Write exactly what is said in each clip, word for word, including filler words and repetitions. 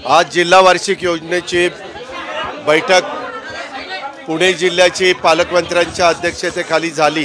आज जिल्हा वार्षिक योजनेची बैठक पुणे जिल्ह्याची पालकमंत्र्यांच्या अध्यक्षतेखाली झाली।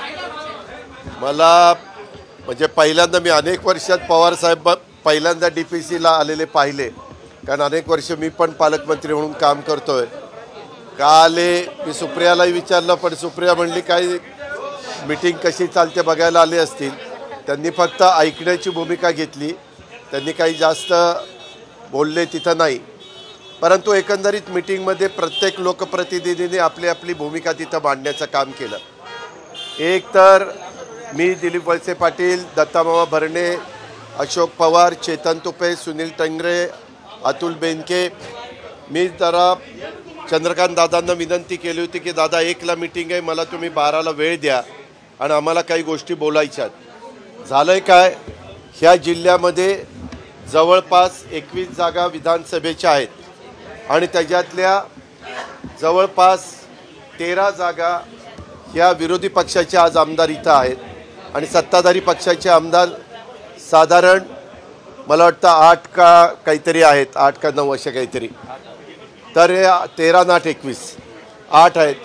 मला म्हणजे पहिल्यांदा मी अनेक वर्षात पवार साहेब पहिल्यांदा डीपीसीला आलेले पाहिले, कारण अनेक वर्ष मी पण पालकमंत्री म्हणून काम करतोय। का आले मी सुप्रियाला विचारलं, पण सुप्रिया म्हणली काही मीटिंग कशी चालते बघायला आले असतील। त्यांनी फक्त ऐकण्याची भूमिका घेतली, त्यांनी काही जास्त बोलले तिथं नाही। परंतु एकंदरीत मीटिंगमध्ये प्रत्येक लोकप्रतिनिधींनी आपली आपली भूमिका तिथं मांडण्याचं काम केलं। एक तर मी दिलीप वळसे पाटील, दत्तामामा भरणे, अशोक पवार, चेतन तुपे, सुनील टंगरे, अतुल बेनके, मी जरा चंद्रकांत दादांना विनंती केली होती की दादा एकला मीटिंग आहे, मला तुम्ही बाराला वेळ द्या आणि आम्हाला काही गोष्टी बोलायच्यात। झालंय काय, ह्या जिल्ह्यामध्ये जवळपास एकवीस जागा विधानसभेच्या आहेत आणि त्याच्यातल्या जवळपास तेरा जागा ह्या विरोधी पक्षाचे आज आमदार इथं आहेत आणि सत्ताधारी पक्षाचे आमदार साधारण मला वाटतं आठ का काहीतरी आहेत, आठ का नऊ असे काहीतरी। तर हे तेरा नाट एकवीस आठ आहेत।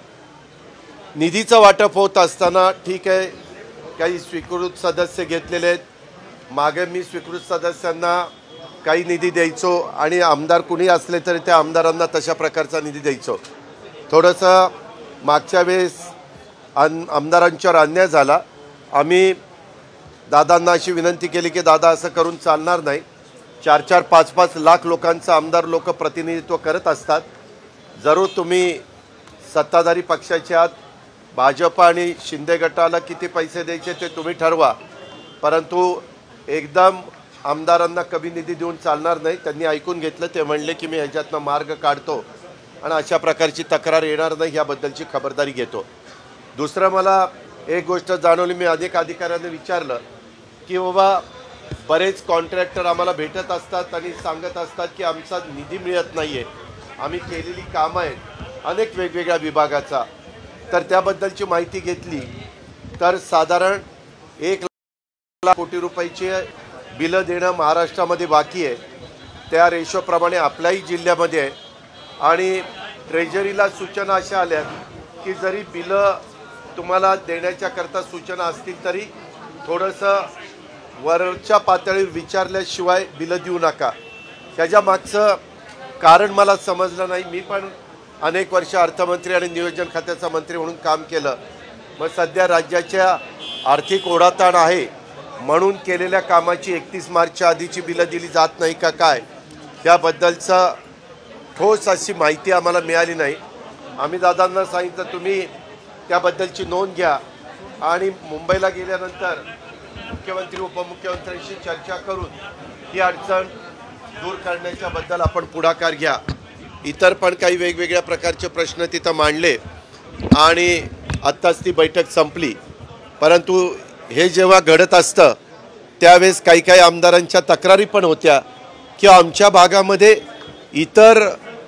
निधीचं वाटप होत असताना ठीक आहे, काही स्वीकृत सदस्य घेतलेले आहेत। मागे मी स्वीकृत सदस्यांना काही निधी द्यायचो आणि आमदार कुणी असले तरी त्या आमदारांना तशा प्रकारचा निधी द्यायचो। थोडंसं मागच्या वेळेस आम आमदारांच्यावर अन्याय झाला। आम्ही दादांना अशी विनंती केली की दादा असं करून चालणार नाही, चार चार पाच पाच लाख लोकांचं आमदार लोक प्रतिनिधित्व करत असतात। जरूर तुम्ही सत्ताधारी पक्षाचे आहात, भाजप आणि शिंदे गटाला किती पैसे द्यायचे ते तुम्ही ठरवा, परंतु एकदम आमदारांना कमी निधी देऊन चालणार नाही। त्यांनी ऐकून घेतलं, ते म्हणले की मी ह्याच्यातनं मार्ग काढतो आणि अशा प्रकारची तक्रार येणार नाही याबद्दलची खबरदारी घेतो। दुसरं मला एक गोष्ट जाणवली, मी अनेक अधिकाऱ्यांना विचारलं की बाबा बरेच कॉन्ट्रॅक्टर आम्हाला भेटत असतात आणि सांगत असतात की आमचा निधी मिळत नाही आहे, आम्ही केलेली कामं आहेत अनेक वेगवेगळ्या विभागाचा। तर त्याबद्दलची माहिती घेतली तर साधारण एक लाख कोटी रुपयाचे बिलं देणं महाराष्ट्रामध्ये बाकी आहे। त्या रेशोप्रमाणे आपल्याही जिल्ह्यामध्ये आहे आणि ट्रेजरीला सूचना अशा आल्या की जरी बिलं तुम्हाला देण्याच्याकरता सूचना असतील तरी थोडंसं वरच्या पातळीवर विचारल्याशिवाय बिलं देऊ नका। ह्याच्या मागचं कारण मला समजलं नाही। मी पण अनेक वर्ष अर्थमंत्री आणि नियोजन खात्याचा मंत्री म्हणून काम केलं। मग सध्या राज्याच्या आर्थिक ओढाताण आहे म्हणून केलेल्या कामाची एकतीस मार्चच्या आधीची बिलं दिली जात नाही का काय, याबद्दलचं ठोस अशी माहिती आम्हाला मिळाली नाही। आम्ही दादांना सांगितलं तुम्ही त्याबद्दलची नोंद घ्या आणि मुंबईला गेल्यानंतर मुख्यमंत्री उपमुख्यमंत्र्यांशी चर्चा करून ही अडचण दूर करण्याच्या बद्दल आपण पुढाकार घ्या। इतर पण काही वेगवेगळ्या प्रकारचे प्रश्न तिथं मांडले आणि आत्ताच ती बैठक संपली। परंतु हे जेव्हा घडत असतं त्यावेळेस काही काही आमदारांच्या तक्रारी पण होत्या की आमच्या भागामध्ये इतर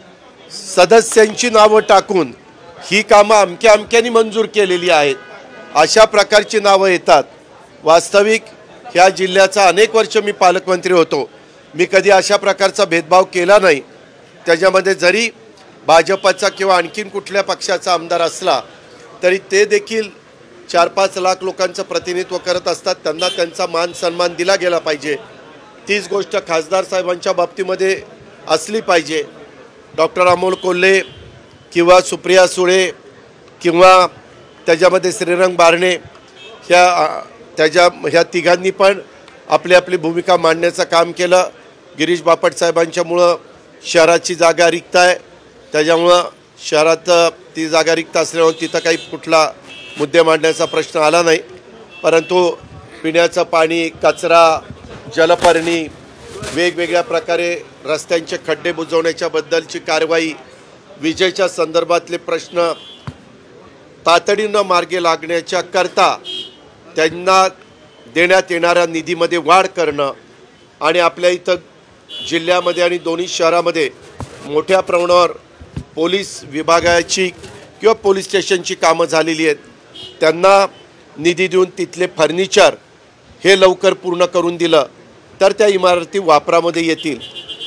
सदस्यांची नावं टाकून ही कामं अमक्या अमक्यानी मंजूर केलेली आहेत, अशा प्रकारची नावं येतात। वास्तविक ह्या जिल्ह्याचा अनेक वर्ष मी पालकमंत्री होतो, मी कधी अशा प्रकारचा भेदभाव केला नाही। त्याच्यामध्ये जरी भाजपचा किंवा आणखीन कुठल्या पक्षाचा आमदार असला तरी ते देखील चार पाच लाख लोकांचं प्रतिनिधित्व करत असतात, त्यांना त्यांचा मान सन्मान दिला गेला पाहिजे। तीच गोष्ट खासदार साहेबांच्या बाबतीमध्ये असली पाहिजे। डॉक्टर अमोल कोल्हे किंवा सुप्रिया सुळे किंवा त्याच्यामध्ये श्रीरंग बारणे ह्या त्याच्या ह्या तिघांनी पण आपली आपली भूमिका मांडण्याचं काम केलं। गिरीश बापट साहेबांच्यामुळं शहराची जागा रिक्त आहे, त्याच्यामुळं शहरात ती जागा रिक्त असल्यामुळे तिथं काही कुठला मुद्दे मांडण्याचा प्रश्न आला नाही। परंतु पिण्याचं पाणी, कचरा, जलपर्णी, वेगवेगळ्या प्रकारे रस्त्यांचे खड्डे बुजवण्याच्या बद्दलची कारवाई, विजेच्या संदर्भातले प्रश्न तातडीनं मार्गी लागण्याच्या करता त्यांना देण्यात येणाऱ्या निधीमध्ये वाढ करणं आणि आपल्या इथं जिल्ह्यामध्ये आणि दोन्ही शहरामध्ये मोठ्या प्रमाणावर पोलीस विभागाची किंवा पोलीस स्टेशनची कामं झालेली आहेत, त्यांना निधी देऊन तिथले फर्निचर हे लवकर पूर्ण करून दिलं तर त्या इमारती वापरामध्ये येतील।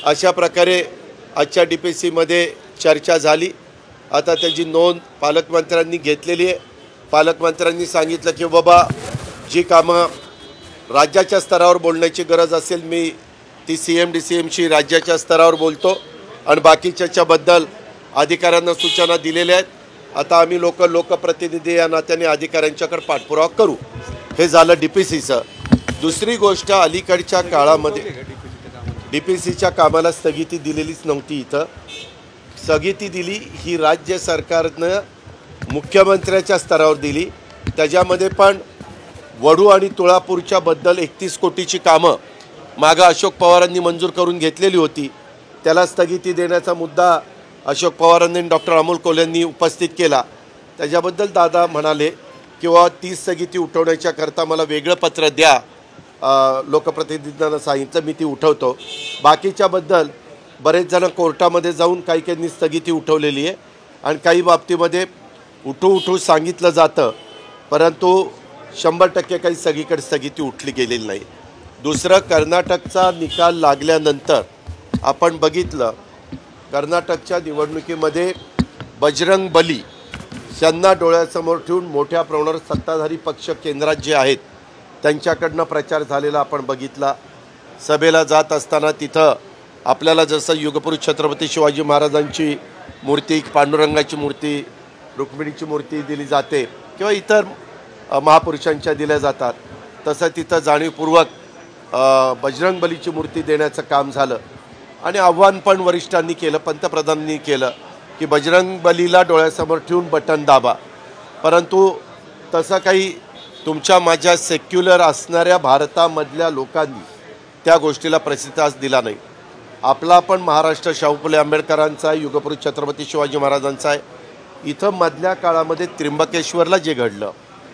अशा प्रकारे आजच्या डी पी सीमध्ये चर्चा झाली। आता त्याची नोंद पालकमंत्र्यांनी घेतलेली आहे। पालकमंत्र्यांनी सांगितलं की बाबा जी कामं राज्याच्या स्तरावर बोलण्याची गरज असेल मी ती सी एम डी सी एमशी राज्याच्या स्तरावर बोलतो आणि बाकीच्याच्याबद्दल अधिकाऱ्यांना सूचना दिलेल्या आहेत। आता आम्ही लोक लोकप्रतिनिधी या नात्याने अधिकाऱ्यांच्याकडे पाठपुरावा करू। हे झालं डी पी सीचं। दुसरी गोष्ट, अलीकडच्या काळामध्ये डी पी सीच्या कामाला स्थगिती दिलेलीच नव्हती। इथं स्थगिती दिली ही राज्य सरकारनं मुख्यमंत्र्याच्या स्तरावर दिली। त्याच्यामध्ये पण वडू आणि तुळापूरच्या बद्दल एकतीस कोटीची कामं मागं अशोक पवारांनी मंजूर करून घेतलेली होती। त्याला स्थगिती देण्याचा मुद्दा अशोक पवारांनी डॉक्टर अमोल कोल्हेंनी उपस्थित केला। त्याच्याबद्दल दादा म्हणाले किंवा ती स्थगिती उठवण्याच्या करता मला वेगळं पत्र द्या। लोकप्रतिनिधींना सांगितलं मी ती उठवतो। बाकीच्याबद्दल बरेच जण कोर्टामध्ये जाऊन काही काहींनी स्थगिती उठवलेली आहे आणि काही बाबतीमध्ये उठू उठू सांगितलं जातं, परंतु शंभर टक्के काही सगळीकडे स्थगिती उठली गेलेली नाही। दुसरं, कर्नाटकचा निकाल लागल्यानंतर आपण बघितलं कर्नाटकच्या निवडणुकीमध्ये बजरंग बली यांना डोळ्यासमोर ठेवून मोठ्या प्रमाणावर सत्ताधारी पक्ष केंद्रात जे आहेत त्यांच्याकडनं प्रचार झालेला आपण बघितला। सभेला जात असताना तिथं आपल्याला जसं युगपुरुष छत्रपती शिवाजी महाराजांची मूर्ती, पांडुरंगाची मूर्ती, रुक्मिणीची मूर्ती दिली जाते किंवा इतर महापुरुषांच्या दिल्या जातात, तसं तिथं जाणीवपूर्वक बजरंग बलीची मूर्ती देण्याचं काम झालं आणि आव्हान पण वरिष्ठांनी केलं, पंतप्रधानांनी केलं की बजरंग बलीला डोळ्यासमोर ठेवून बटन दाबा। परंतु तसं काही तुमच्या माझ्या सेक्युलर असणाऱ्या भारतामधल्या लोकांनी त्या गोष्टीला प्रतिसाद दिला नाही। आपला पण महाराष्ट्र शाहू फुले आंबेडकरांचा आहे, युगपुरुष छत्रपती शिवाजी महाराजांचा आहे। इथं मधल्या काळामध्ये त्र्यंबकेश्वरला जे घडलं,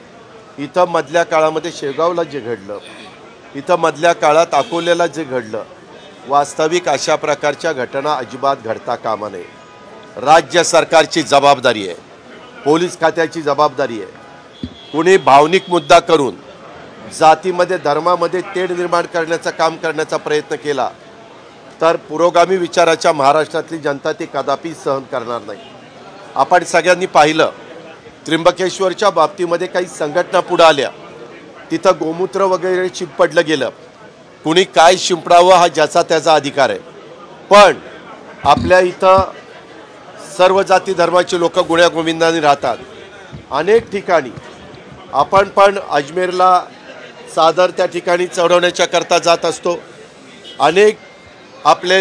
इथं मधल्या काळामध्ये शेगावला जे घडलं, इथं मधल्या काळात अकोल्याला जे घडलं, वास्तविक अशा प्रकारच्या घटना अजिबात घडता कामा नये। राज्य सरकारची जबाबदारी आहे, पोलीस खात्याची जबाबदारी आहे। कुणी भावनिक मुद्दा करून जातीमध्ये धर्मामध्ये तेढ निर्माण करण्याचं काम करण्याचा प्रयत्न केला तर पुरोगामी विचाराच्या महाराष्ट्रातली जनता ती कदापि सहन करणार नाही। आपण सगळ्यांनी पाहिलं त्र्यंबकेश्वरच्या बाबतीमध्ये काही संघटना पुढे आल्या, तिथं गोमूत्र वगैरे शिंपडलं गेलं। कुणी काय शिंपडावं हा ज्याचा त्याचा अधिकार आहे, पण आपल्या इथं सर्व जाती धर्माचे लोक गुण्या गोविंदाने राहतात। अनेक ठिकाणी आपण पण अजमेरला सादर त्या ठिकाणी चढवण्याच्या करता जात असतो। अनेक आपले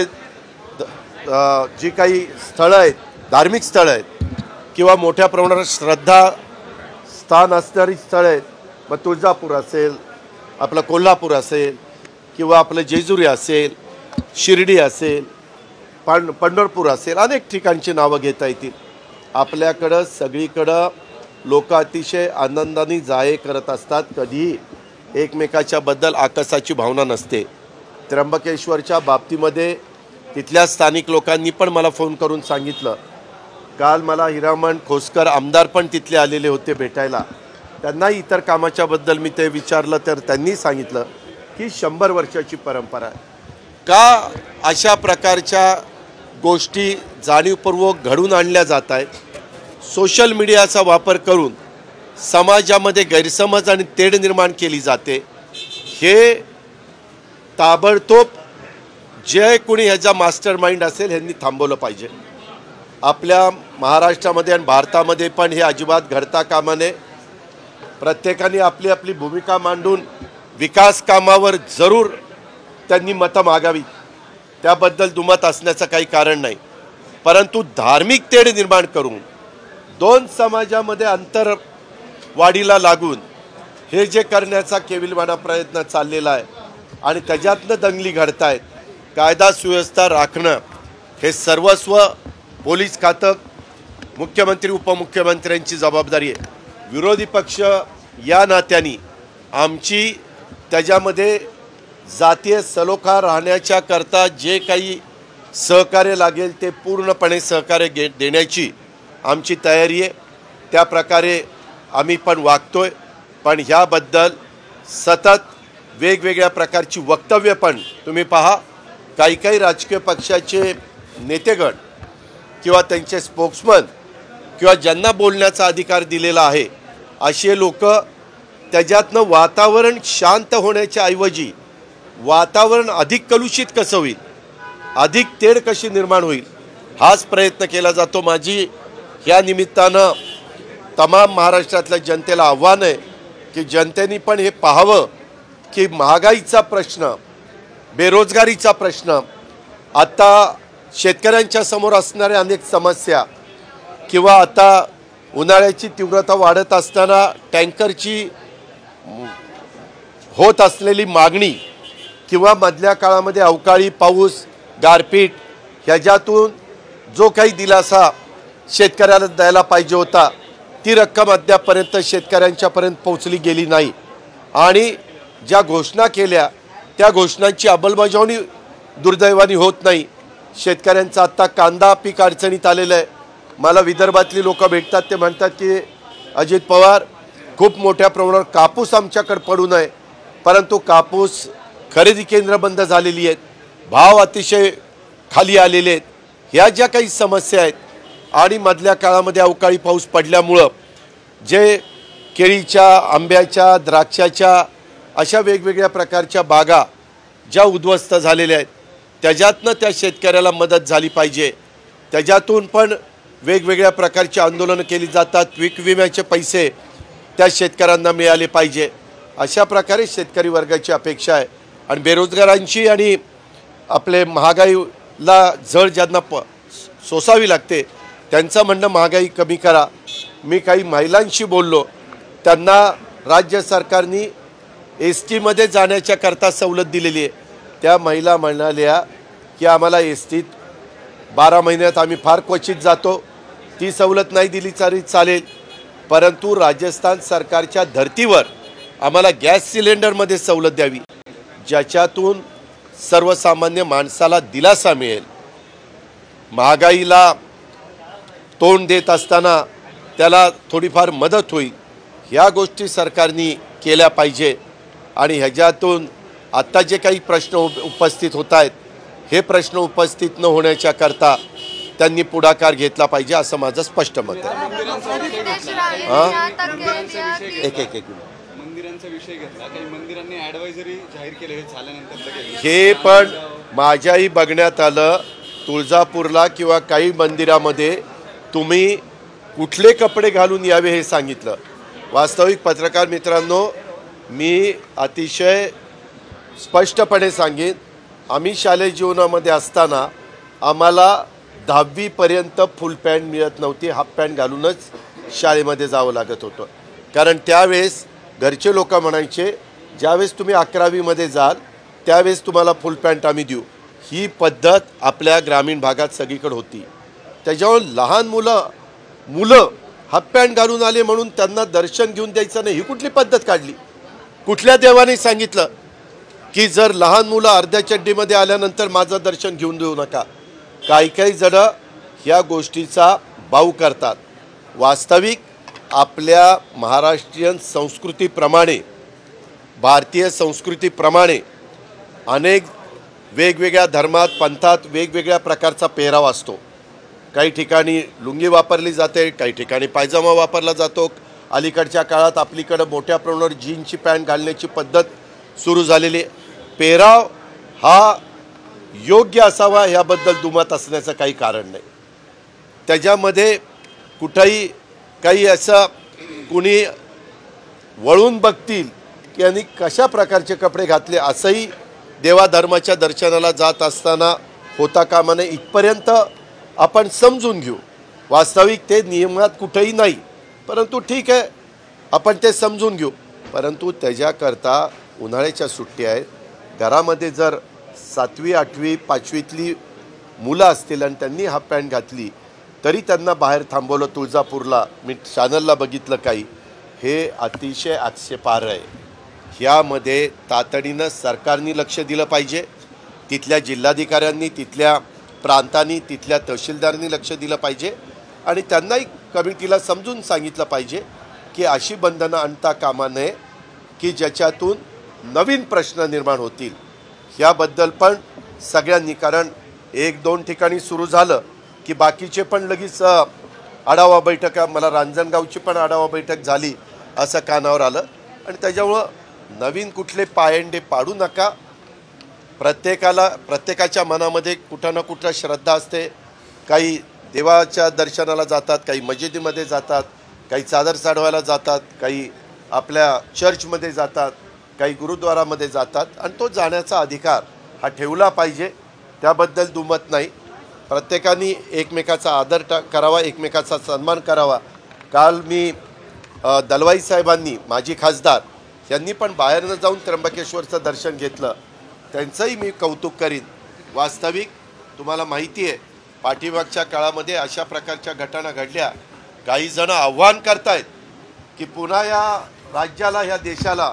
जी काही स्थळं आहेत, धार्मिक स्थळं आहेत किंवा मोठ्या प्रमाणावर श्रद्धा स्थान असणारी स्थळं आहेत, मग तुळजापूर असेल, आपलं कोल्हापूर असेल किंवा आपलं जेजुरी असेल, शिर्डी असेल, पण पंढरपूर असेल, अनेक ठिकाणची नावं घेता येतील। आपल्याकडं सगळीकडं लोक अतिशय आनंदाने जाये करत असतात, कधीही एकमेकाच्या बद्दल आकसाची भावना नसते। त्र्यंबकेश्वरच्या बाबतीमध्ये तिथल्या स्थानिक लोकांनी पण मला फोन करून सांगितलं, काल मला हिरामण खोसकर आमदार पण तिथले आलेले होते भेटायला, त्यांना इतर कामाच्याबद्दल मी ते विचारलं तर त्यांनी सांगितलं की शंभर वर्षाची परंपरा आहे। का अशा प्रकारच्या गोष्टी जाणीवपूर्वक घडून आणल्या जात आहेत? सोशल मीडियाचा वापर करून समाजामध्ये गैरसमज आणि तेढ निर्माण केली जाते। हे ताबडतोब जे कोणी ह्याचा मास्टर माइंड असेल ह्यांनी थांबवलं पाहिजे। आपल्या महाराष्ट्रामध्ये आणि भारतामध्ये पण हे अजिबात घडता कामा नये। प्रत्येकाने आपली आपली भूमिका मांडून विकास कामावर जरूर त्यांनी मतं मागावी, त्याबद्दल दुमत असण्याचं काही कारण नाही। परंतु धार्मिक तेढ निर्माण करून दोन समाजामध्ये अंतर वाढीला लागून हे जे करण्याचा केविलवाणा प्रयत्न चाललेला आहे आणि त्याच्यातनं दंगली घडतायत, कायदा सुव्यवस्था राखणं हे सर्वस्व पोलीस खातं, मुख्यमंत्री उपमुख्यमंत्र्यांची जबाबदारी आहे। विरोधी पक्ष या नात्याने आमची त्याच्यामध्ये जातीय सलोखा राहण्याच्या करता जे काही सहकार्य लागेल ते पूर्णपणे सहकार्य गे देण्याची आमची तयारी आहे। त्या प्रकारे आम्ही पण वागतोय, पण ह्याबद्दल सतत वेगवेगळ्या प्रकारची वक्तव्य पण तुम्ही पहा काही काही राजकीय पक्षाचे नेतेगण किंवा त्यांचे स्पोक्समन किंवा ज्यांना बोलण्याचा अधिकार दिलेला आहे असे लोक त्याच्यातनं वातावरण शांत होण्याच्या ऐवजी वातावरण अधिक कलुषित कसं होईल, अधिक तेढ कशी निर्माण होईल हाच प्रयत्न केला जातो। माझी या निमित्तानं तमाम महाराष्ट्रातल्या जनतेला आव्हान आहे की जनतेने पण हे पाहावं की महागाईचा प्रश्न, बेरोजगारीचा प्रश्न, आता शेतकऱ्यांच्या समोर असणाऱ्या अनेक समस्या किंवा आता उन्हाळ्याची तीव्रता वाढत असताना टँकरची होत असलेली मागणी किंवा मधल्या काळामध्ये अवकाळी पाऊस, गारपीट ह्याच्यातून जो काही दिलासा शेतकऱ्याला द्यायला पाहिजे होता ती रक्कम अद्यापपर्यंत शेतकऱ्यांच्यापर्यंत पोहोचली गेली नाही आणि ज्या घोषणा केल्या त्या घोषणांची अंमलबजावणी दुर्दैवाने होत नाही। शेतकऱ्यांचा आत्ता कांदा पीक अडचणीत आलेलं आहे। मला विदर्भातली लोक भेटतात ते म्हणतात की अजित पवार खूप मोठ्या प्रमाणावर कापूस आमच्याकडे पडून आहे, परंतु कापूस खरेदी केंद्र बंद झालेली आहेत, भाव अतिशय खाली आलेले आहेत। ह्या ज्या काही समस्या आहेत आणि मधल्या काळामध्ये अवकाळी पाऊस पडल्यामुळं जे केळीच्या, आंब्याच्या, द्राक्षाच्या अशा वेगवेगळ्या प्रकारच्या बागा ज्या उद्ध्वस्त झालेल्या आहेत त्याच्यातनं त्या शेतकऱ्याला मदत झाली पाहिजे। त्याच्यातून पण वेगवेगळ्या प्रकारची आंदोलनं केली जातात, पीक विम्याचे पैसे त्या शेतकऱ्यांना मिळाले पाहिजे अशा प्रकारे शेतकरी वर्गाची अपेक्षा आहे। आणि बेरोजगारांची आणि आपले महागाईला जड ज्यांना प सोसावी लागते त्यांचं म्हणणं महागाई कमी करा। मी काही महिलांशी बोललो, त्यांना राज्य सरकारने एस टीमध्ये जाण्याच्या करता सवलत दिलेली आहे। त्या महिला म्हणाल्या की आम्हाला एस टीत बारा महिन्यात आम्ही फार क्वचित जातो, ती सवलत नाही दिली तरी चालेल, परंतु राजस्थान सरकारच्या धर्तीवर आम्हाला गॅस सिलेंडरमध्ये सवलत द्यावी ज्याच्यातून सर्वसामान्य माणसाला दिलासा मिळेल। महागाईला तोंड देत असताना त्याला थोडीफार मदत होईल, ह्या गोष्टी सरकारने केल्या पाहिजे। आणि ह्याच्यातून आत्ता जे काही प्रश्न उपस्थित होत आहेत हे प्रश्न उपस्थित न होण्याच्या करता त्यांनी पुढाकार घेतला पाहिजे असं माझं स्पष्ट मत आहे। हां एक एक एक मंदिरांचा विषय घेतला, काही मंदिरांनी ॲडवायझरी जाहीर केले हे झाल्यानंतर हे पण माझ्याही बघण्यात आलं। तुळजापूरला किंवा काही मंदिरामध्ये तुम्ही कुठले कपडे घालून यावे हे सांगितलं। वास्तविक पत्रकार मित्रांनो, मी अतिशय स्पष्टपणे सांगेन, आम्ही शालेय जीवनामध्ये असताना आम्हाला दहावीपर्यंत फुल पॅन्ट मिळत नव्हती, हाफ पॅन्ट घालूनच शाळेमध्ये जावं लागत होतं। कारण त्यावेळेस घरचे लोक म्हणायचे ज्यावेळेस तुम्ही अकरावीमध्ये जाल त्यावेळेस तुम्हाला फुल पॅन्ट आम्ही देऊ, ही पद्धत आपल्या ग्रामीण भागात सगळीकडे होती। त्याच्यावर लहान मुलं मुलं हाफ पॅन्ट घालून आले म्हणून त्यांना दर्शन घेऊन द्यायचं नाही, ही कुठली पद्धत काढली? कुठल्या देवाने सांगितलं की जर लहान मुलं अर्ध्या चड्डीमध्ये आल्यानंतर माझं दर्शन घेऊन देऊ नका? काही काही जण ह्या गोष्टीचा बाऊ करतात। वास्तविक आपल्या महाराष्ट्रीयन संस्कृतीप्रमाणे, भारतीय संस्कृतीप्रमाणे अनेक वेगवेगळ्या धर्मात, पंथात वेगवेगळ्या प्रकारचा पेहराव असतो। काही ठिकाणी लुंगी वापरली जाते, काही ठिकाणी पायजामा वापरला जातो। अलीकडच्या काळात आपलीकडे मोठ्या प्रमाणावर जीन्सची पॅन्ट घालण्याची पद्धत सुरू झालेली आहे। पेहराव हा योग्य असावा याबद्दल दुमत असण्याचं काही कारण नाही। त्याच्यामध्ये कुठेही काही असं कुणी वळून बघतील की यांनी कशा प्रकारचे कपडे घातले असंही देवाधर्माच्या दर्शनाला जात असताना होता कामा नये, इथपर्यंत आपण समजून घेऊ। वास्तविक ते नियमात कुठेही नाही, परंतु ठीक आहे आपण ते समजून घेऊ। परंतु त्याच्याकरता उन्हाळ्याच्या सुट्ट्या आहेत, घरामध्ये जर सातवी आठवी पाचवीतली मुलं असतील आणि त्यांनी हाफ पॅन्ट घातली तरी त्यांना बाहेर थांबवलं तुळजापूरला, मी चॅनलला बघितलं काही, हे अतिशय आक्षेपार्ह आहे। ह्यामध्ये तातडीनं सरकारने लक्ष दिलं पाहिजे, तिथल्या जिल्हाधिकाऱ्यांनी, तिथल्या प्रांतांनी, तिथल्या तहसीलदारांनी लक्ष दिलं पाहिजे आणि त्यांनाही कमिटीला समजून सांगितलं पाहिजे की अशी बंधनं आणता कामा नये की ज्याच्यातून नवीन प्रश्न निर्माण होतील। ह्याबद्दल पण सगळ्यांनी, कारण एक दोन ठिकाणी सुरू झालं की बाकीचे पण लगेच आढावा बैठका, मला रांजणगावची पण आढावा बैठक झाली असं कानावर आलं. आणि त्याच्यामुळं नवीन कुठले पायंडे पाडू नका. प्रत्येकाला प्रत्येकाच्या मनामध्ये कुठं ना कुठं श्रद्धा असते. काही देवाच्या दर्शनाला जातात, काही मस्जिदीमध्ये जातात, काही चादर चढवायला जातात, काही आपल्या चर्चमध्ये जातात, काही गुरुद्वारामध्ये जातात. आणि तो जाण्याचा अधिकार हा ठेवला पाहिजे, त्याबद्दल दुमत नाही. प्रत्येकाने एकमेकाचा आदर टा करावा, एकमेकाचा सन्मान करावा. काल मी दलवाई साहेबांनी, माजी खासदार, यांनी पण बाहेरनं जाऊन त्र्यंबकेश्वरचं दर्शन घेतलं, त्यांचंही मी कौतुक करीन. वास्तविक तुम्हाला माहिती आहे पाठीमागच्या काळामध्ये अशा प्रकारच्या घटना घडल्या. काही जण आव्हान करतायत की पुन्हा या राज्याला, ह्या देशाला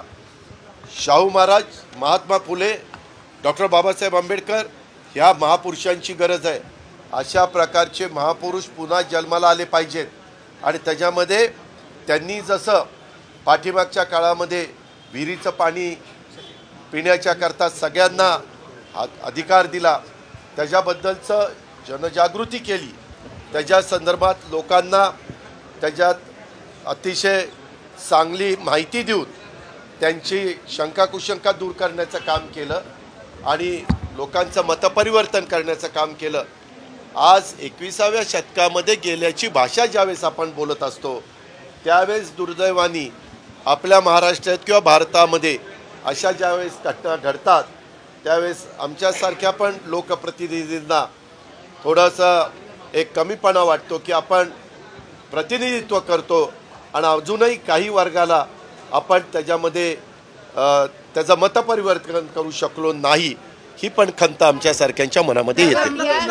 शाहू महाराज, महात्मा फुले, डॉक्टर बाबासाहेब आंबेडकर ह्या महापुरुषांची गरज आहे. अशा प्रकारचे महापुरुष पुन्हा जन्माला आले पाहिजेत. आणि त्याच्यामध्ये त्यांनी जसं पाठीमागच्या काळामध्ये विहिरीचं पाणी पिण्याच्या करता सगळ्यांना अधिकार दिला, त्याच्याबद्दलचं जनजागृती केली, त्याच्या संदर्भात लोकांना त्याच्यात अतिशय चांगली माहिती देऊन त्यांची शंका कुशंका दूर करण्याचं काम केलं आणि लोकांचं मतपरिवर्तन करण्याचं काम केलं. आज एकविसाव्या शतकामध्ये गेल्याची भाषा ज्यावेळेस आपण बोलत असतो त्यावेळेस दुर्दैवानी आपल्या महाराष्ट्रात किंवा भारतामध्ये अशा ज्यावेळेस घटना घडतात त्यावेळेस आमच्यासारख्या पण लोकप्रतिनिधींना थोडासा एक कमीपणा वाटतो की आपण प्रतिनिधित्व करतो आणि अजूनही काही वर्गाला आपण त्याच्यामध्ये त्याचं मतपरिवर्तन करू शकलो नाही, ही पण खंत आमच्यासारख्यांच्या मनामध्ये येते.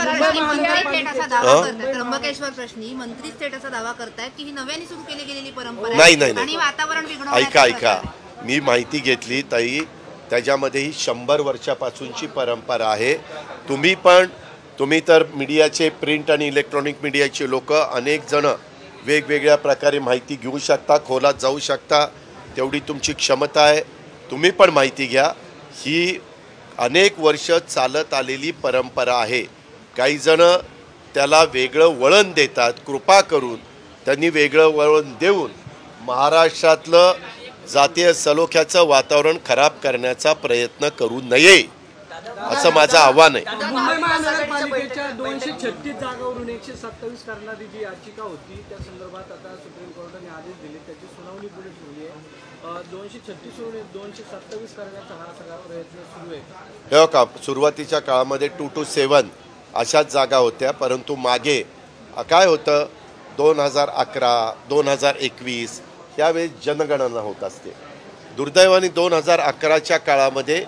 त्र्यंबकेश्वर प्रश्नी मंत्री थेट असा दावा करतायत की ही नव्याने सुरू केली गेलेली परंपरा नाही नाही आणि वातावरण बिघडवण्याचा ऐका ऐका मी माहिती घेतली ताई, त्याच्यामध्ये ही शंभर वर्षापासूनची परंपरा आहे. तुम्ही पण तुम्ही तर मीडियाचे, प्रिंट आणि इलेक्ट्रॉनिक मीडियाचे लोक अनेक जण वेगवेगळ्या प्रकारे माहिती घेऊ शकता, खोलात जाऊ शकता, तेवढी तुमची क्षमता आहे. तुम्ही पण माहिती घ्या. ही अनेक वर्ष चालत आलेली परंपरा आहे. काही जण त्याला वेगळं वळण देतात. कृपा करून त्यांनी वेगळं वळण देऊन महाराष्ट्रातलं जातीय सलोख्याचं वातावरण खराब करण्याचा प्रयत्न करू नये असं माझं आव्हान आहे. मुंबई महानगरपालिकेच्या दोनशे छत्तीस जागावरून एकशे सत्तावीस करणारी जी याचिका होती त्या संदर्भात आता सुप्रीम कोर्टाने आदेश दिले, त्याची सुनावणी पुढे ठेवली आहे. दोनशे छत्तीस वरून दोनशे सत्तावीस करण्याचा हा सगळा प्रयत्न सुरू आहे. हे का सुरुवातीच्या काळामध्ये टू टू सेवन अशाच जागा होत्या, परंतु मागे काय होतं दोन हजार अकरा दोन हजार एकवीस यावेळेस जनगणना होत असते. दुर्दैवाने दोन हजार अकराच्या काळामध्ये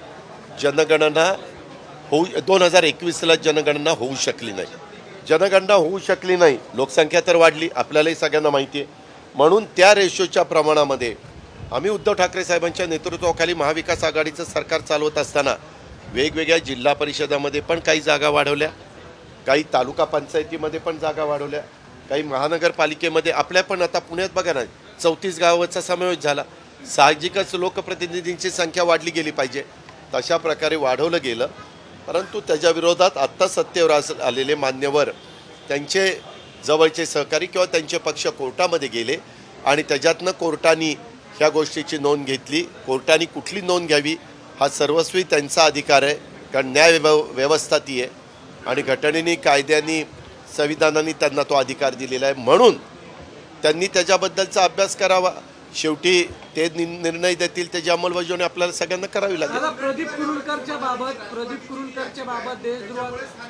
जनगणना होऊ दोन हजार एकवीसला जनगणना होऊ शकली नाही. जनगणना होऊ शकली नाही, लोकसंख्या तर वाढली, आपल्यालाही सगळ्यांना माहिती आहे. म्हणून त्या रेशोच्या प्रमाणामध्ये आम्ही उद्धव ठाकरे साहेबांच्या नेतृत्वाखाली महाविकास आघाडीचं सरकार चालवत असताना वेगवेगळ्या जिल्हा परिषदामध्ये पण काही जागा वाढवल्या, काही तालुका पंचायतीमध्ये पण जागा वाढवल्या, काही महानगरपालिकेमध्ये आपल्या पण आता पुण्यात बघा ना चौतीस गावाचा समावेश झाला. साहजिकच लोकप्रतिनिधींची संख्या वाढली गेली पाहिजे, तशा प्रकारे वाढवलं गेलं. परंतु त्याच्या विरोधात आत्ता सत्तेवर आलेले मान्यवर त्यांचे जवळचे सहकारी किंवा त्यांचे पक्ष कोर्टामध्ये गेले आणि त्याच्यातनं कोर्टाने ह्या गोष्टीची नोंद घेतली. कोर्टाने कुठली नोंद घ्यावी हा सर्वस्वी त्यांचा अधिकार आहे, कारण न्याय व्यव व्यवस्था ती आहे आणि घटनेने, कायद्याने, संविधानाने त्यांना तो अधिकार दिलेला आहे. म्हणून त्यांनी त्याच्याबद्दलचा अभ्यास करावा. शेवटी ते निर्णय देतील, त्याची अंमलबजावणी आपल्याला सगळ्यांना करावी लागेल. प्रदीप कुरुलकरच्या बाबत प्रदीप कुरुलकरच्या बाबत देशद्रोह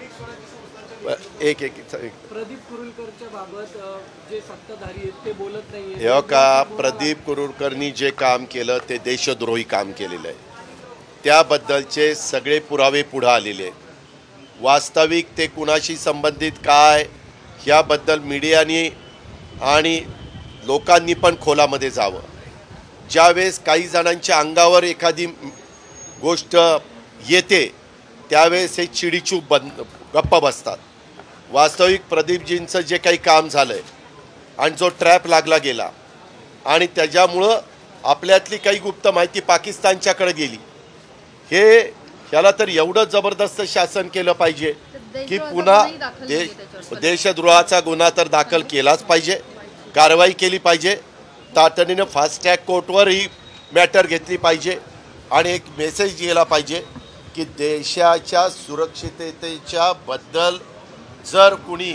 एक एक प्रदीप कुरुलकरच्या बाबत जे सत्ताधारी आहेत ते बोलत नाहीये. हे का प्रदीप कुरुलकरनी जे काम केलं ते देशद्रोही काम केलेलं आहे. त्याबद्दलचे सगळे पुरावे पुढे आलेले आहेत. वास्तविक ते कुणाशी संबंधित काय ह्याबद्दल मीडियाने आणि लोकांनी पण खोलामध्ये जावं. ज्यावेळेस काही जणांच्या अंगावर एखादी गोष्ट येते त्यावेळेस हे चिडीचूप बंद गप्पा बसतात. वास्तविक प्रदीपजींचं जे काही काम झालं आहे आणि जो ट्रॅप लागला गेला आणि त्याच्यामुळं आपल्यातली काही गुप्त माहिती पाकिस्तानच्याकडे गेली, हे ह्याला तर एवढं जबरदस्त शासन केलं पाहिजे की पुन्हा दे देशद्रोहाचा गुन्हा तर दाखल केलाच पाहिजे, कारवाई केली पाहिजे, तातडीनं फास्ट ट्रॅक कोर्टवर ही मॅटर घेतली पाहिजे आणि एक मेसेज गेला पाहिजे की देशाच्या सुरक्षिततेच्या बद्दल जर कुणी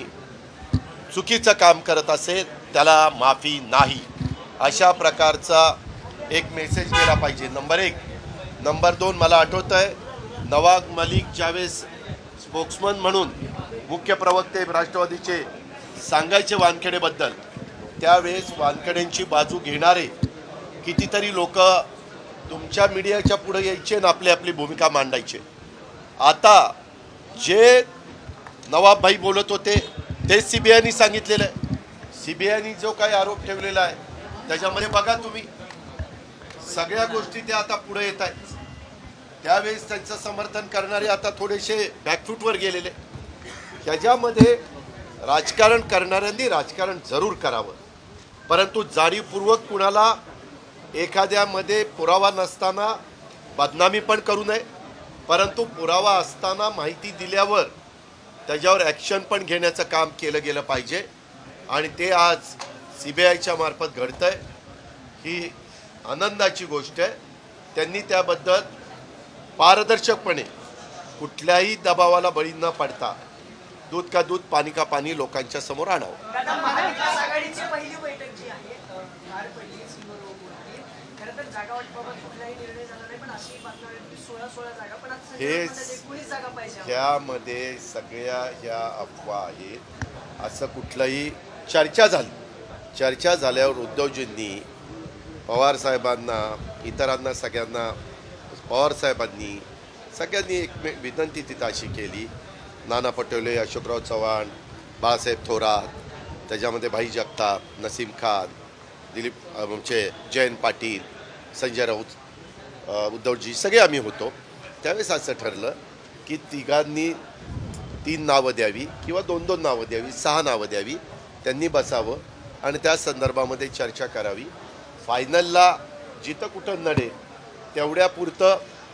चुकीचं काम करत असेल त्याला माफी नाही, अशा प्रकारचा एक मेसेज गेला पाहिजे. नंबर एक. नंबर दोन, मला आठवतं आहे नवाब मलिक ज्यावेळेस स्पोक्समन म्हणून मुख्य प्रवक्ते राष्ट्रवादीचे सांगायचे वानखेडेबद्दल, त्यावेळेस वानखेडेंची बाजू घेणारे कितीतरी लोक तुमच्या मीडियाच्या पुढे यायचे आणि आपली आपली भूमिका मांडायचे. आता जे नवाबभाई बोलत होते ते सी बी आयनी सांगितलेलं आहे. सी बी आयनी जो काही आरोप ठेवलेला आहे त्याच्यामध्ये बघा तुम्ही सगळ्या गोष्टी त्या आता पुढे येत आहेत. त्यावेळेस त्यांचं समर्थन करणारे आता थोडेसे बॅकफूटवर गेलेले. त्याच्यामध्ये राजकारण करणाऱ्यांनी राजकारण जरूर करावं, परंतु जाणीवपूर्वक कुणाला एखाद्यामध्ये पुरावा नसताना बदनामी पण करू नये, परंतु पुरावा असताना माहिती दिल्यावर त्याच्यावर ॲक्शन पण घेण्याचं काम केलं गेलं पाहिजे. आणि ते आज सी बी आयच्या मार्फत घडतं आहे, ही आनंदाची गोष्ट आहे. त्यांनी त्याबद्दल पारदर्शकपणे कुठल्याही दबावाला बळी न पडता दूध का दूध पाणी का पाणी लोकांच्या समोर आणावं. महाविकास आघाडीची पहिली बैठक जी आहे फार पहिली सीवर होती. खरं तर जागा वाटपाबाबत कुठलाही निर्णय झाला नाही, पण अशी बातमी आली की सोळा सोळा जागा, पण आज हे एकोणीस जागा पाहिजे. त्यामध्ये सगळ्या ह्या अफवा आहेत. असं कुठलंही चर्चा झाली. चर्चा झाल्यावर उद्धवजींनी पवार साहेबांना, इतरांना, सगळ्यांना पवार साहेबांनी सगळ्यांनी एक विनंती तिथं अशी केली, नाना पटोले, अशोकराव चव्हाण, बाळासाहेब थोरात, त्याच्यामध्ये भाई जगताप, नसीम खान, दिलीप आमचे जयंत पाटील, संजय राऊत, उद्धवजी सगळे आम्ही होतो. त्यावेळेस असं ठरलं की तिघांनी तीन नावं द्यावी किंवा दोन दोन नावं द्यावी, सहा नावं द्यावी, त्यांनी बसावं आणि त्या संदर्भामध्ये चर्चा करावी. फायनलला जिथं कुठं नडे तेवढ्यापुरतं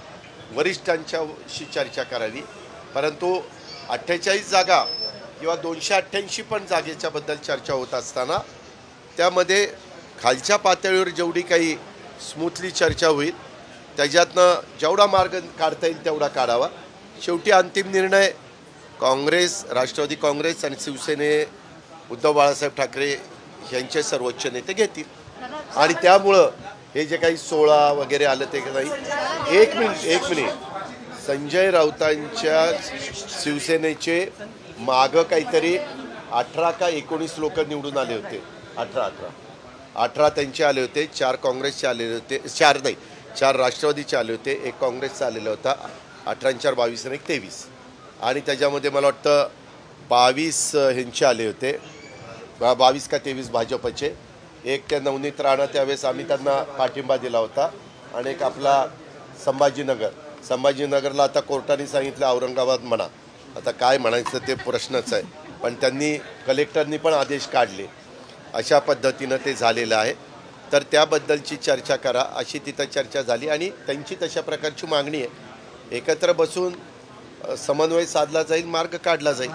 वरिष्ठांच्याशी चर्चा करावी. परंतु अठ्ठेचाळीस जागा किंवा दोनशे अठ्ठ्याऐंशी पण जागेच्याबद्दल चर्चा होत असताना त्यामध्ये खालच्या पातळीवर जेवढी काही स्मूथली चर्चा होईल त्याच्यातनं जेवढा मार्ग काढता येईल तेवढा काढावा. शेवटी अंतिम निर्णय काँग्रेस, राष्ट्रवादी काँग्रेस आणि शिवसेने, उद्धव बाळासाहेब ठाकरे यांचे सर्वोच्च नेते घेतील. आणि त्यामुळं हे जे काही सोळा वगैरे आलं ते नाही. एक मिनिट एक मिनिट संजय राऊतांच्या शिवसेनेचे मागं काहीतरी अठरा का एकोणीस लोक निवडून आले होते. अठरा अठरा अठरा त्यांचे आले होते, चार काँग्रेसचे आलेले होते, चार नाही चार राष्ट्रवादीचे आले होते, एक काँग्रेसचा आलेला होता. अठरा चार बावीस आणि एक तेवीस. आणि त्याच्यामध्ये मला वाटतं बावीस ह्यांचे आले होते, बावीस का तेवीस भाजपचे. एक त्या नवनीत राणा, त्यावेळेस आम्ही त्यांना पाठिंबा दिला होता. आणि एक आपला संभाजीनगर, संभाजीनगरला आता कोर्टाने सांगितलं औरंगाबाद म्हणा. आता काय म्हणायचं ते प्रश्नच आहे, पण त्यांनी कलेक्टरनी पण आदेश काढले. अशा पद्धतीनं ते झालेलं आहे. तर त्याबद्दलची चर्चा करा अशी तिथं चर्चा झाली आणि त्यांची तशा प्रकारची मागणी आहे. एकत्र बसून समन्वय साधला जाईल, मार्ग काढला जाईल.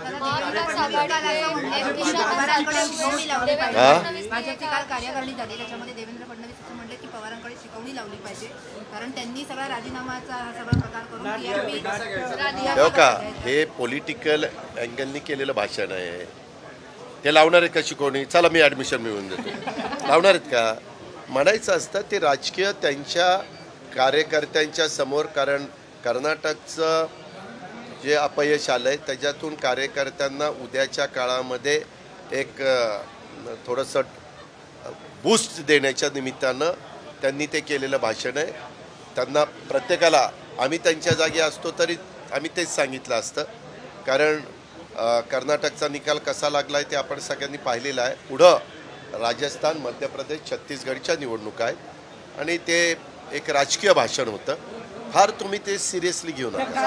भाजपची काल कार्यकारिणी झाली, त्याच्यामध्ये देवेंद्र फडणवीस असं म्हणले की पवारांकडे शिकवणी लावली पाहिजे, कारण त्यांनी सगळा राजीनामाचा हा सगळा प्रकार करून हो का, हे पॉलिटिकल अँगलनी केलेलं भाषण आहे. ते लावणार आहेत का शिकवणी? चला मी ॲडमिशन मिळवून देतो. लावणार आहेत का? म्हणायचं असतं ते राजकीय त्यांच्या कार्यकर्त्यांच्या समोर. कारण कर्नाटकचं जे अपयश आलं आहे त्याच्यातून कार्यकर्त्यांना उद्याच्या काळामध्ये एक थोडंसं बूस्ट देण्याच्या निमित्तानं त्यांनी ते केलेलं भाषण आहे. त्यांना प्रत्येकाला, आम्ही त्यांच्या जागी असतो तरी आम्ही तेच सांगितलं असतं. कारण कर्नाटकचा निकाल कसा लागला आहे ते आपण सगळ्यांनी पाहिलेलं आहे. पुढं राजस्थान, मध्य प्रदेश, छत्तीसगडच्या निवडणुका आहेत आणि ते एक राजकीय भाषण होतं. फार तुम्ही ते सिरियसली घेऊ नका.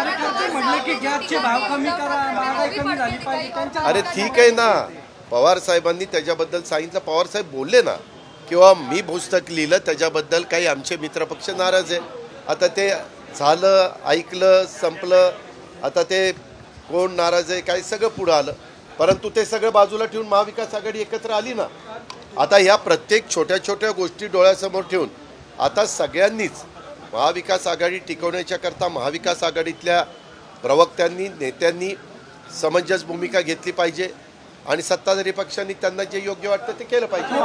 अरे ठीक आहे ना, पवार साहेबांनी त्याच्याबद्दल सांगितलं, पवार साहेब बोलले ना, किंवा मी पुस्तक लिहिलं त्याच्याबद्दल काही आमचे मित्रपक्ष नाराज आहे. आता ते झालं, ऐकलं, संपलं. आता ते कोण नाराज आहे काय सगळं पुढं आलं, परंतु ते सगळं बाजूला ठेवून महाविकास आघाडी एकत्र आली ना. आता ह्या प्रत्येक छोट्या छोट्या गोष्टी डोळ्यासमोर ठेवून आता सगळ्यांनीच महाविकास आघाडी टिकवण्याच्या करता महाविकास आघाडीतल्या प्रवक्त्यांनी नेत्यांनी समंजस भूमिका घेतली पाहिजे आणि सत्ताधारी पक्षांनी त्यांना जे योग्य वाटतं ते केलं पाहिजे.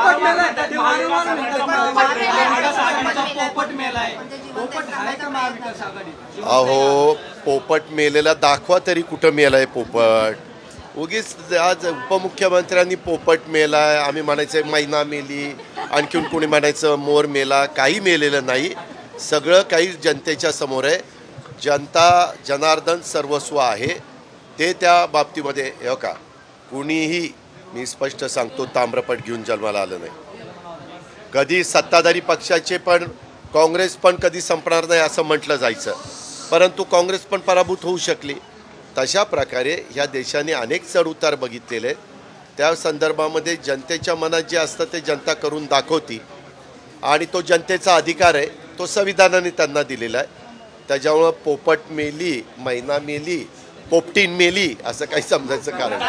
अहो पोपट मेलेला दाखवा तरी कुठं मेलाय पोपट. उगीच आज उपमुख्यमंत्र्यांनी पोपट मेलाय आम्ही म्हणायचं मैना मेली, आणखीन कोणी म्हणायचं मोर मेला. काही मेलेलं नाही, सगळं काही जनतेच्या समोर आहे. जनता जनार्दन सर्वस्व आहे, ते त्या बाबतीमध्ये हे का कुणीही मी स्पष्ट सांगतो ताम्रपट घेऊन जन्माला आलं नाही. कधी सत्ताधारी पक्षाचे पण काँग्रेस पण कधी संपणार नाही असं म्हटलं जायचं, परंतु काँग्रेस पण पराभूत होऊ शकली. तशा प्रकारे ह्या देशाने अनेक चढउतार बघितलेले आहेत. त्या संदर्भामध्ये जनतेच्या मनात जे असतं ते जनता करून दाखवती आणि तो जनतेचा अधिकार आहे, तो संविधानाने त्यांना दिलेला आहे. त्याच्यामुळं पोपट मेली, मैना मेली, पोपटीन मेली असं काही समजायचं कारण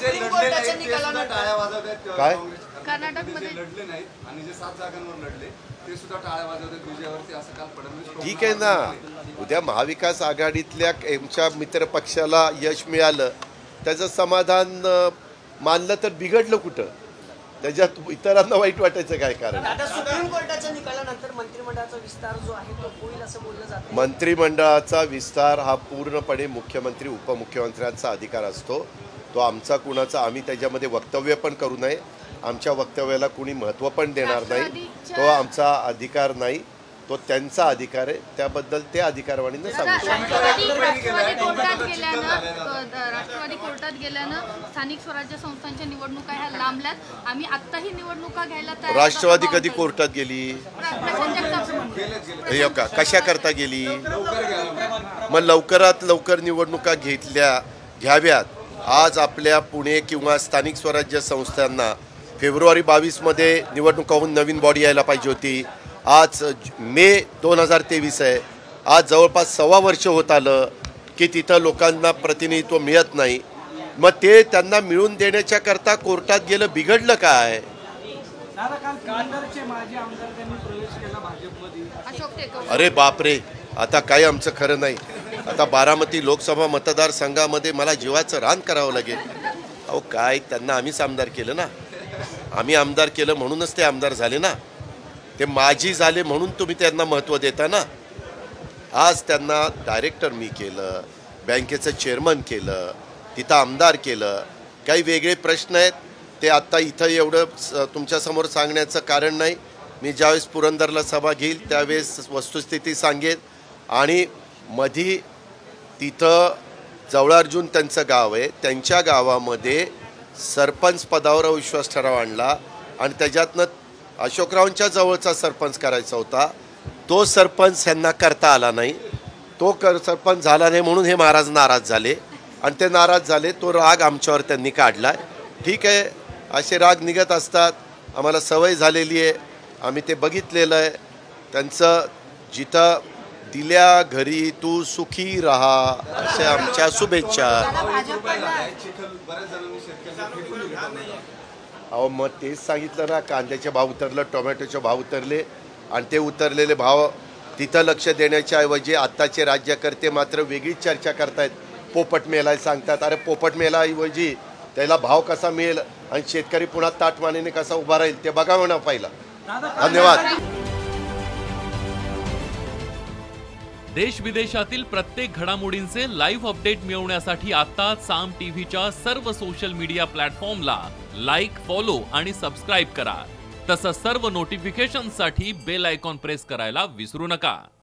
काय. कर्नाटकमध्ये लढले नाहीत आणि जे सात जागांवर लढले ते सुद्धा टाळ्या वाजवतात विजयावरती, असं काल फडणवीस. ठीक आहे ना, उद्या महाविकास आघाडीतल्या आमच्या मित्र पक्षाला यश मिळालं, त्याचं समाधान मानलं तर बिघडलं कुठं, त्याच्यात इतरांना वाईट वाटायचं काय कारण. आता सुप्रीम कोर्टाच्या निकालानंतर मंत्रिमंडळाचा विस्तार जो आहे तो होईल असं बोललं जातं. मंत्रिमंडळाचा विस्तार हा पूर्णपणे मुख्यमंत्री उपमुख्यमंत्र्यांचा अधिकार असतो. तो आमचा कुणाचा, आम्ही त्याच्यामध्ये वक्तव्य पण करू नये, आमच्या वक्तव्याला कुणी महत्त्व पण देणार नाही. तो आमचा अधिकार नाही, तो त्यांचा अधिकार आहे. त्याबद्दल ते अधिकारवाणीनं सांगू शकतो. राष्ट्रवादी राष्ट्रवादी कोर्टात गेल्यानं राष्ट्रवादी कोर्टात गेल्यानं स्थानिक स्वराज्य संस्थांच्या निवडणुका ह्या लांबल्यात. आम्ही आत्ताही निवडणुका घ्यायला तयार. राष्ट्रवादी कधी कोर्टात गेली? हे का कशा करता गेली? मग लवकरात लवकर निवडणुका घेतल्या घ्याव्यात. आज आपल्या पुणे किंवा स्थानिक स्वराज्य संस्थांना फेब्रुवारी बावीसमध्ये निवडणुका होऊन नवीन बॉडी यायला पाहिजे होती. आज मे दोन हजार तेवीस आहे. आज जवळपास सव्वा वर्ष होत आलं की तिथं लोकांना प्रतिनिधित्व मिळत नाही. मग ते त्यांना मिळून देण्याच्या करता कोर्टात गेलं, बिघडलं काय? अरे बापरे, आता काय आमचं खरं नाही. आता बारामती लोकसभा मतदारसंघामध्ये मला जीवाचं रान करावं लागेल. अहो काय, त्यांना आम्हीच आमदार केलं ना, आम्ही आमदार केलं म्हणूनच ते आमदार झाले ना. ते माझी झाले म्हणून तुम्ही त्यांना महत्त्व देता ना. आज त्यांना डायरेक्टर मी केलं, बँकेचं चेअरमन केलं, तिथं आमदार केलं. काही वेगळे प्रश्न आहेत ते आत्ता इथं एवढं तुमच्यासमोर सांगण्याचं कारण नाही. मी ज्यावेळेस पुरंदरला सभा घेईल त्यावेळेस वस्तुस्थिती सांगेन. आणि मधी तिथं जवळार्जुन त्यांचं गाव आहे, त्यांच्या गावामध्ये सरपंच पदावर अविश्वास ठराव आणला आणि त्याच्यातनं अशोकरावांच्या जवळचा सरपंच करायचा होता. तो सरपंच ह्यांना करता आला नाही. तो कर सरपंच झाला नाही म्हणून हे महाराज नाराज झाले आणि ते नाराज झाले. तो राग आमच्यावर त्यांनी काढला. ठीक आहे, असे राग निघत असतात, आम्हाला सवय झालेली आहे, आम्ही ते बघितलेलं आहे. त्यांचं जिथं दिल्या घरी तू सुखी राहा अशा आमच्या शुभेच्छा. अहो मग तेच सांगितलं ना, कांद्याचे भाव उतरलं, टोमॅटोचे भाव उतरले आणि ते उतरलेले भाव तिथं लक्ष देण्याच्या ऐवजी आत्ताचे राज्यकर्ते मात्र वेगळीच चर्चा करतायत. पोपट मेलाय सांगतात. अरे पोपट मेलाऐवजी त्याला भाव कसा मिळेल आणि शेतकरी पुन्हा ताटमानेने कसा उभा राहील ते बघा म्हणा पहिला. धन्यवाद. देश विदेशातील प्रत्येक घडामोडींचे लाईव्ह अपडेट मिळवण्यासाठी आता साम टीव्हीच्या सर्व सोशल मीडिया प्लॅटफॉर्मला लाईक, फॉलो आणि सबस्क्राईब करा. तसंच सर्व नोटिफिकेशनसाठी बेल आयकॉन प्रेस करायला विसरू नका.